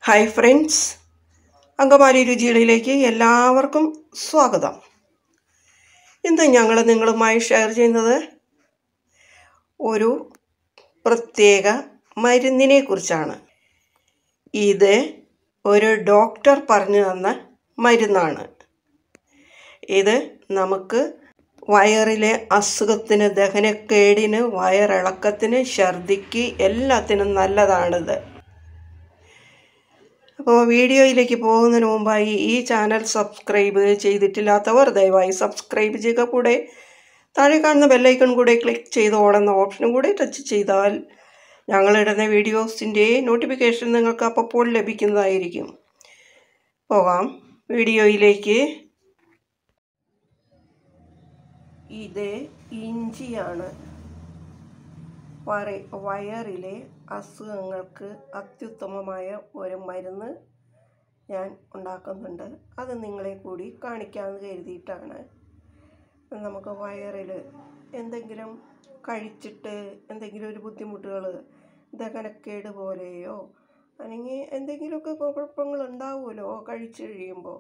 Hi friends, Angamaly രുചികളിലേക്ക് എല്ലാവർക്കും സ്വാഗതം. ഇന്ന് ഞങ്ങൾ നിങ്ങളുമായി ഷെയർ ചെയ്യുന്നത് ഒരു പ്രത്യേക മരുന്നിനെ കുറിച്ചാണ്. ഇത് ഒരു ഡോക്ടർ പറഞ്ഞു തന്ന മരുന്നാണ്. ഇത് നമുക്ക് വയറിലെ അസുഖത്തിന്, ദഹനക്കേടിന്, വയറിളക്കത്തിന്, ഛർദിക്ക് എല്ലാത്തിനും നല്ലതാണിത്. അപ്പോൾ വീഡിയോയിലേക്ക് പോകുന്നതിന് മുമ്പായി ഈ ചാനൽ സബ്സ്ക്രൈബ് ചെയ്തിട്ടില്ലാത്തവർ ദയവായി സബ്സ്ക്രൈബ് ചെയ്യുക. കൂടെ താഴെ കാണുന്ന ബെല്ലൈക്കൺ കൂടെ ക്ലിക്ക് ചെയ്ത് ഓടുന്ന ഓപ്ഷനും കൂടെ ടച്ച് ചെയ്താൽ ഞങ്ങളിടുന്ന വീഡിയോസിൻ്റെ നോട്ടിഫിക്കേഷൻ നിങ്ങൾക്ക് അപ്പോൾ ലഭിക്കുന്നതായിരിക്കും. പോകാം വീഡിയോയിലേക്ക്. ഇത് ഇഞ്ചിയാണ്. വയറിലെ അസുഖങ്ങൾക്ക് അത്യുത്തമമായ ഒരു മരുന്ന് ഞാൻ ഉണ്ടാക്കുന്നുണ്ട്. അത് നിങ്ങളെ കൂടി കാണിക്കാമെന്ന് കരുതിയിട്ടാണ്. നമുക്ക് വയറിൽ എന്തെങ്കിലും കഴിച്ചിട്ട് എന്തെങ്കിലും ഒരു ബുദ്ധിമുട്ടുകൾ, ദഹനക്കേട് പോലെയോ അല്ലെങ്കിൽ എന്തെങ്കിലുമൊക്കെ കുഴപ്പങ്ങൾ ഉണ്ടാവുമല്ലോ കഴിച്ചു കഴിയുമ്പോൾ,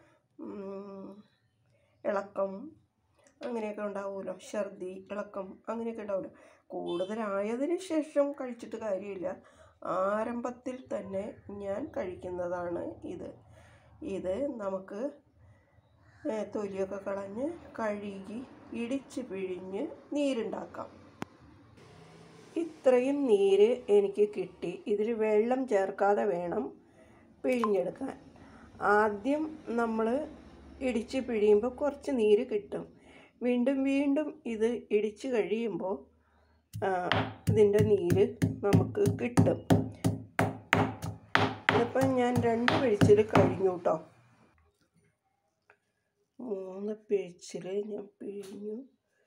ഇളക്കം അങ്ങനെയൊക്കെ ഉണ്ടാവുമല്ലോ, ഛർദി, ഇളക്കം അങ്ങനെയൊക്കെ ഉണ്ടാവുമല്ലോ. കൂടുതലായതിന് ശേഷം കഴിച്ചിട്ട് കാര്യമില്ല. ആരംഭത്തിൽ തന്നെ ഞാൻ കഴിക്കുന്നതാണ് ഇത് നമുക്ക് തൊലിയൊക്കെ കളഞ്ഞ് കഴുകി ഇടിച്ച് പിഴിഞ്ഞ് നീരുണ്ടാക്കാം. ഇത്രയും നീര് എനിക്ക് കിട്ടി. ഇതിൽ വെള്ളം ചേർക്കാതെ വേണം പിഴിഞ്ഞെടുക്കാൻ. ആദ്യം നമ്മൾ ഇടിച്ച് പിഴിയുമ്പോൾ കുറച്ച് നീര് കിട്ടും. വീണ്ടും ഇത് ഇടിച്ച് കഴിയുമ്പോൾ ഇതിൻ്റെ നീര് നമുക്ക് കിട്ടും. ഇതിപ്പം ഞാൻ 2 പിഴിച്ചിൽ കഴിഞ്ഞു കേട്ടോ. 3 പിഴിച്ചിൽ ഞാൻ പിഴിഞ്ഞു.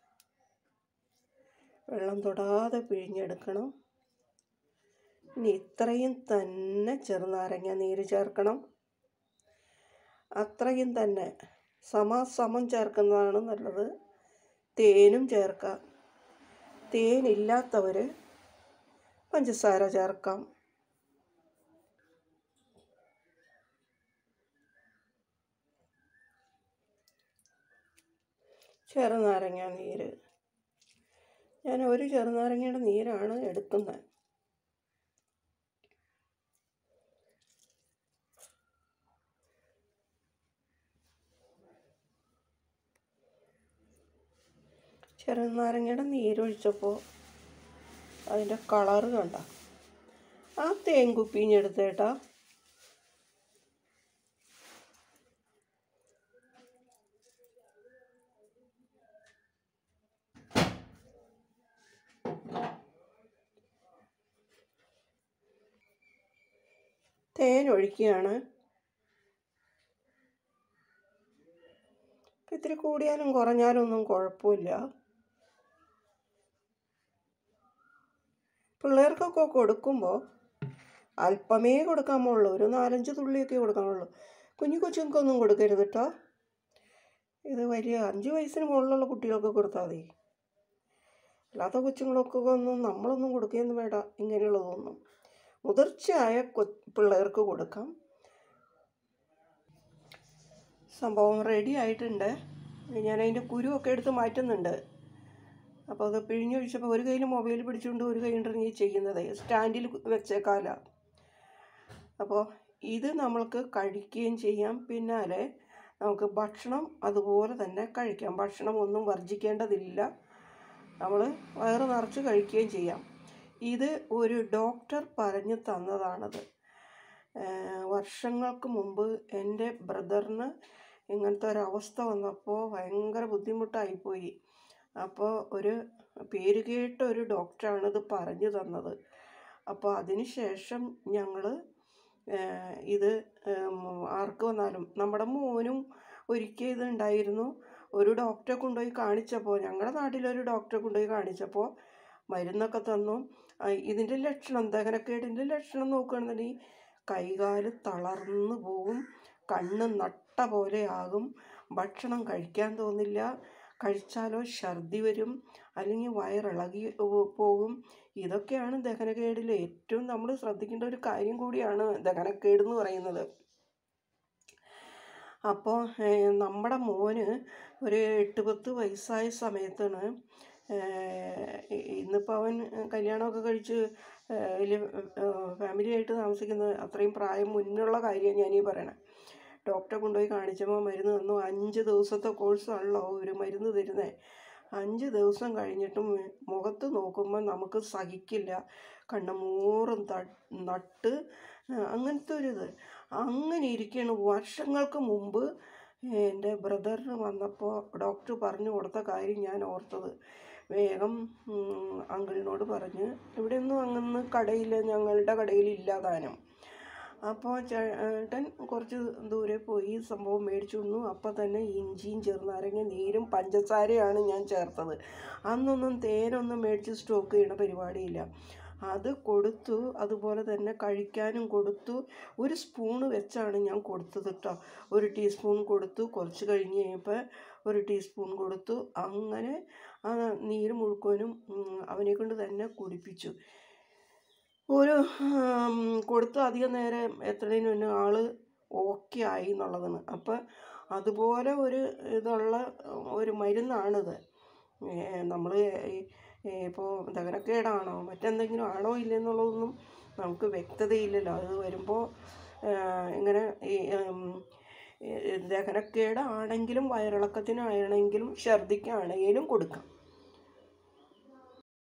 വെള്ളം തൊടാതെ പിഴിഞ്ഞെടുക്കണം. ഇനി ഇത്രയും തന്നെ ചെറുനാരങ്ങ നീര് ചേർക്കണം. അത്രയും തന്നെ സമം ചേർക്കുന്നതാണ് നല്ലത്. തേനും ചേർക്കാം. തേനില്ലാത്തവർ പഞ്ചസാര ചേർക്കാം. ചെറുനാരങ്ങ നീര് ഞാൻ ഒരു ചെറുനാരങ്ങയുടെ നീരാണ് എടുക്കുന്നത്. ചെറുനാരങ്ങയുടെ നീരൊഴിച്ചപ്പോൾ അതിൻ്റെ കളറ് കണ്ട. ആ തേൻ കുപ്പിഞ്ഞെടുത്തേട്ടാ. തേൻ ഒഴിക്കുകയാണ്. ഇത്തിരി കൂടിയാലും കുറഞ്ഞാലും ഒന്നും കുഴപ്പമില്ല. പിള്ളേർക്കൊക്കെ കൊടുക്കുമ്പോൾ അല്പമേ കൊടുക്കാൻ പാടുള്ളൂ. ഒരു 4-5 തുള്ളിയൊക്കെ കൊടുക്കാൻ പാടുള്ളൂ. കുഞ്ഞു കൊച്ചുങ്ങൾക്കൊന്നും കൊടുക്കരുത് കേട്ടോ. ഇത് വലിയ 5 വയസ്സിന് മുകളിലുള്ള കുട്ടികൾക്ക് കൊടുത്താൽ മതി. അല്ലാത്ത കൊച്ചുങ്ങളൊക്കെ നമ്മളൊന്നും കൊടുക്കുകയൊന്നും വേണ്ട. ഇങ്ങനെയുള്ളതൊന്നും മുതിർച്ചയായ പിള്ളേർക്ക് കൊടുക്കാം. സംഭവം റെഡി ആയിട്ടുണ്ട്. ഞാനതിൻ്റെ കുരുവൊക്കെ എടുത്ത് മാറ്റുന്നുണ്ട്. അപ്പോൾ അത് പിഴിഞ്ഞൊഴിച്ചപ്പോൾ ഒരു കയ്യിൽ മൊബൈൽ പിടിച്ചുകൊണ്ട് ഒരു കൈ കൊണ്ടാണ് ഈ ചെയ്യുന്നത്. സ്റ്റാൻഡിൽ വെച്ചേക്കാല. അപ്പോൾ ഇത് നമ്മൾക്ക് കഴിക്കുകയും ചെയ്യാം. പിന്നാലെ നമുക്ക് ഭക്ഷണം അതുപോലെ തന്നെ കഴിക്കാം. ഭക്ഷണം ഒന്നും വർജിക്കേണ്ടതില്ല. നമ്മൾ വയറ് നിറച്ച് കഴിക്കുകയും ചെയ്യാം. ഇത് ഒരു ഡോക്ടർ പറഞ്ഞു തന്നതാണത്. വർഷങ്ങൾക്ക് മുമ്പ് എൻ്റെ ബ്രദറിന് ഇങ്ങനത്തെ ഒരവസ്ഥ വന്നപ്പോൾ ഭയങ്കര ബുദ്ധിമുട്ടായിപ്പോയി. അപ്പോൾ ഒരു പേര് കേട്ട ഒരു ഡോക്ടറാണിത് പറഞ്ഞു തന്നത്. അപ്പോൾ അതിന് ശേഷം ഞങ്ങൾ ഇത് ആർക്ക് വന്നാലും, നമ്മുടെ മോനും ഒരിക്കൽ ഇത് ഉണ്ടായിരുന്നു. ഒരു ഡോക്ടറെ കൊണ്ടുപോയി കാണിച്ചപ്പോൾ, ഞങ്ങളുടെ നാട്ടിലൊരു ഡോക്ടറെ കൊണ്ടുപോയി കാണിച്ചപ്പോൾ മരുന്നൊക്കെ തന്നു. ഇതിൻ്റെ ലക്ഷണം, ദഹനക്കേടിൻ്റെ ലക്ഷണം നോക്കുകയാണെന്നുണ്ടെങ്കിൽ കൈകാല് തളർന്നു പോവും, കണ്ണ് നട്ട പോലെ ആകും, ഭക്ഷണം കഴിക്കാൻ തോന്നില്ല, കഴിച്ചാലോ ഛർദി വരും, അല്ലെങ്കിൽ വയറിളകി പോകും. ഇതൊക്കെയാണ് ദഹനക്കേടിൽ ഏറ്റവും നമ്മൾ ശ്രദ്ധിക്കേണ്ട ഒരു കാര്യം കൂടിയാണ് ദഹനക്കേട് എന്ന് പറയുന്നത്. അപ്പോൾ നമ്മുടെ മോന് ഒരു 8-10 വയസ്സായ സമയത്താണ് ഇന്നിപ്പോൾ അവൻ കല്യാണമൊക്കെ കഴിച്ച് വലിയ ഫാമിലിയായിട്ട് താമസിക്കുന്നത്. അത്രയും പ്രായം മുന്നുള്ള കാര്യമാണ് ഞാനീ പറയണത്. ഡോക്ടറെ കൊണ്ടുപോയി കാണിച്ചപ്പോൾ മരുന്ന് തന്നു. 5 ദിവസത്തെ കോഴ്സാണല്ലോ ഒരു മരുന്ന് തരുന്നത്. 5 ദിവസം കഴിഞ്ഞിട്ടും മുഖത്ത് നോക്കുമ്പോൾ നമുക്ക് സഹിക്കില്ല. കണ്ണമൂറും നട്ട് അങ്ങനത്തെ ഒരിത്. അങ്ങനെ ഇരിക്കുകയാണ്. വർഷങ്ങൾക്ക് മുമ്പ് എൻ്റെ ബ്രദറിന് വന്നപ്പോൾ ഡോക്ടർ പറഞ്ഞു കൊടുത്ത കാര്യം ഞാൻ ഓർത്തത്. വേഗം അങ്കിളിനോട് പറഞ്ഞ്, ഇവിടെയൊന്നും അങ്ങനെ കടയിൽ, ഞങ്ങളുടെ കടയിൽ ഇല്ലാതാനും. അപ്പോൾ ചേട്ടൻ കുറച്ച് ദൂരെ പോയി സംഭവം മേടിച്ചു വന്നു. അപ്പം തന്നെ ഇഞ്ചിയും ചെറുനാരങ്ങ നീരും പഞ്ചസാരയാണ് ഞാൻ ചേർത്തത്. അന്നൊന്നും തേനൊന്നും മേടിച്ച് സ്റ്റോക്ക് ചെയ്യണ പരിപാടിയില്ല. അത് കൊടുത്തു. അതുപോലെ തന്നെ കഴിക്കാനും കൊടുത്തു. 1 സ്പൂണ് വെച്ചാണ് ഞാൻ കൊടുത്തത് കേട്ടോ. 1 ടീസ്പൂൺ കൊടുത്തു. കുറച്ച് കഴിഞ്ഞ് കഴിഞ്ഞപ്പോൾ 1 ടീസ്പൂൺ കൊടുത്തു. അങ്ങനെ നീര് മുഴുക്കുവനും അവനെ കൊണ്ട് തന്നെ കുടിപ്പിച്ചു. ഒരു കൊടുത്ത് അധികം നേരം എത്രയും മുന്നേ ആൾ ഓക്കെ ആയി എന്നുള്ളതാണ്. അപ്പം അതുപോലെ ഒരു ഇതുള്ള ഒരു മരുന്നാണിത്. നമ്മൾ ഇപ്പോൾ ദഹനക്കേടാണോ മറ്റെന്തെങ്കിലും ആണോ ഇല്ലെന്നുള്ളതൊന്നും നമുക്ക് വ്യക്തതയില്ലല്ലോ. അത് വരുമ്പോൾ ഇങ്ങനെ ഈ ദഹനക്കേടാണെങ്കിലും വയറിളക്കത്തിനാണെങ്കിലും ഛർദിക്കാണെങ്കിലും കൊടുക്കാം.